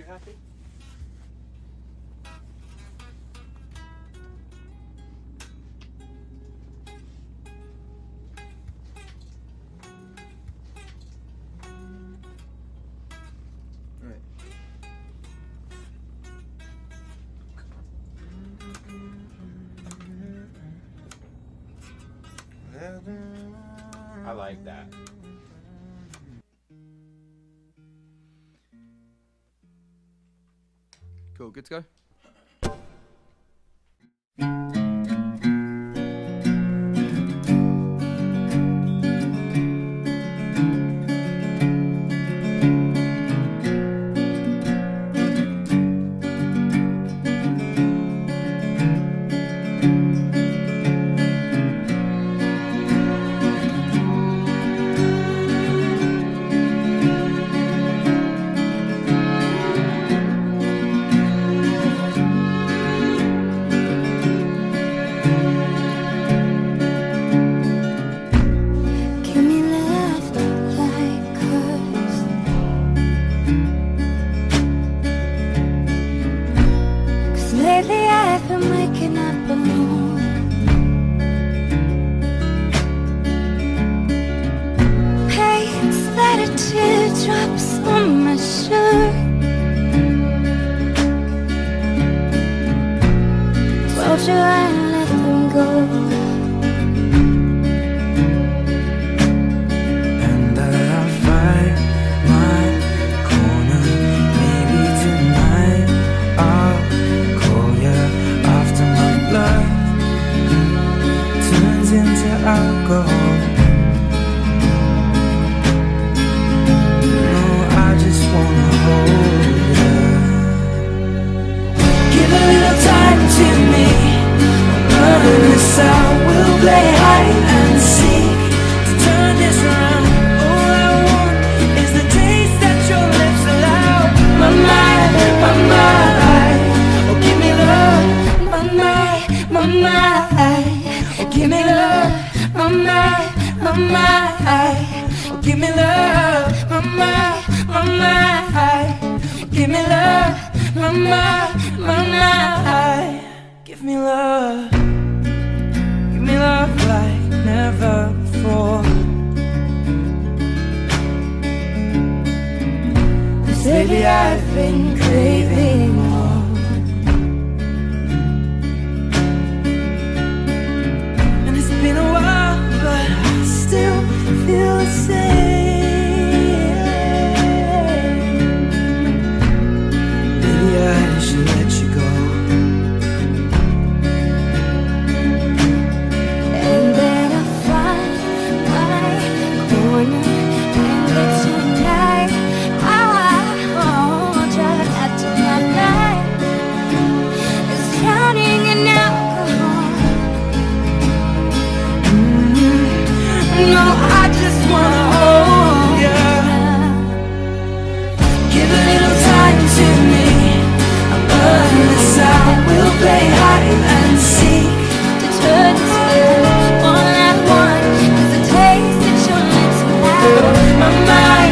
happy? Right. I like that. Cool, good to go? Lately I've been waking up alone. Pain splattered teardrops on my shirt. Told you I'd let them go. And I'll find my corner. Maybe tonight I'll call you after my blood turns into alcohol. No, I just wanna hold you. Give a little time to me. I'm running this out. We'll play hide and seek to turn this around. All I want is the taste that your lips allow. My mind, oh give me love. My mind, oh give me love. My mind, oh give me love. My mind, oh give me love. My mind, give me love. Give me love like never before. 'Cause lately I've been craving more. And it's been a while, but I still feel the same. Maybe I should let you go. And then I find my corner. And it's tonight I'll drive out to my night. It's drowning in alcohol. No, I just wanna hold you. Give a little time to me. I'm burning this out. We'll play hide and seek To turn this love all I want is the taste that your lips allow. my mind,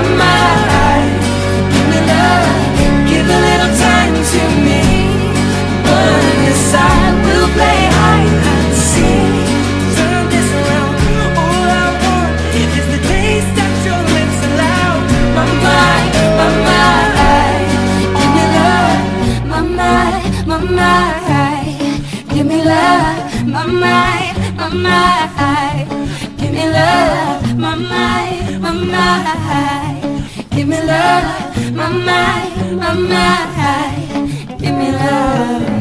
give me love. Give a little time to me. Burning this out. We'll play hide and seek. Turn this around. All I want is the taste that your lips allow. My mind, give me love. My mind, give me love. My mind, give me love. My mind, give me love. My mind, give me love.